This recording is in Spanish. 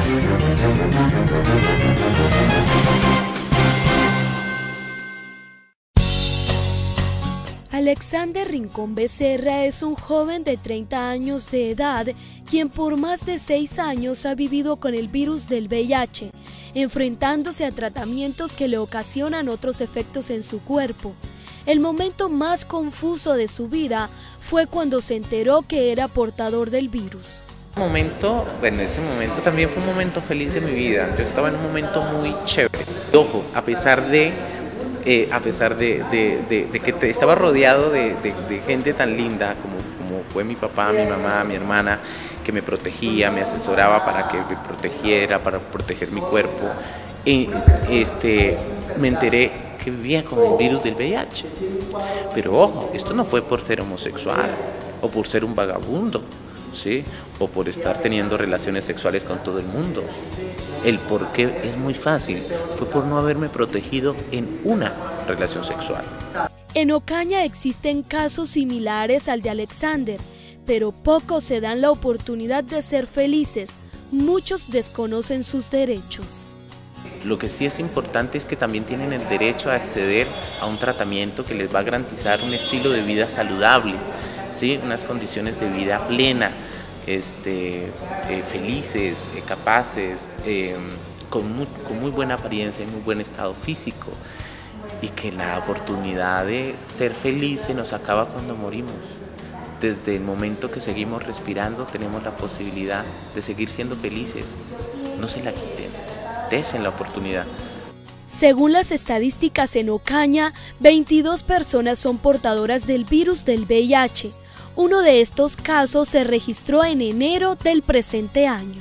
Alexander Rincón Becerra es un joven de 30 años de edad, quien por más de 6 años ha vivido con el virus del VIH, enfrentándose a tratamientos que le ocasionan otros efectos en su cuerpo. El momento más confuso de su vida fue cuando se enteró que era portador del virus. Ese momento también fue un momento feliz de mi vida. Yo estaba en un momento muy chévere. Ojo, a pesar de que estaba rodeado de gente tan linda como fue mi papá, mi mamá, mi hermana, que me protegía, me asesoraba para que me protegiera, para proteger mi cuerpo, me enteré que vivía con el virus del VIH. Pero ojo, esto no fue por ser homosexual o por ser un vagabundo, ¿sí? O por estar teniendo relaciones sexuales con todo el mundo. El por qué es muy fácil, fue por no haberme protegido en una relación sexual. En Ocaña existen casos similares al de Alexander, pero pocos se dan la oportunidad de ser felices. Muchos desconocen sus derechos. Lo que sí es importante es que también tienen el derecho a acceder a un tratamiento que les va a garantizar un estilo de vida saludable, ¿sí? Unas condiciones de vida plena, felices, capaces, con muy buena apariencia y muy buen estado físico, y que la oportunidad de ser feliz se nos acaba cuando morimos. Desde el momento que seguimos respirando tenemos la posibilidad de seguir siendo felices. No se la quiten, desen la oportunidad. Según las estadísticas en Ocaña, 22 personas son portadoras del virus del VIH. Uno de estos casos se registró en enero del presente año.